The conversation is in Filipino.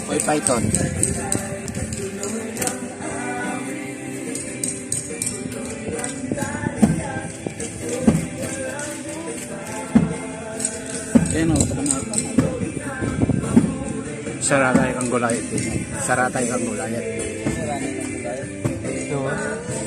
Oy, python. Ayan o. Saratay kang gulayat. Saratay kang gulayat. Ito.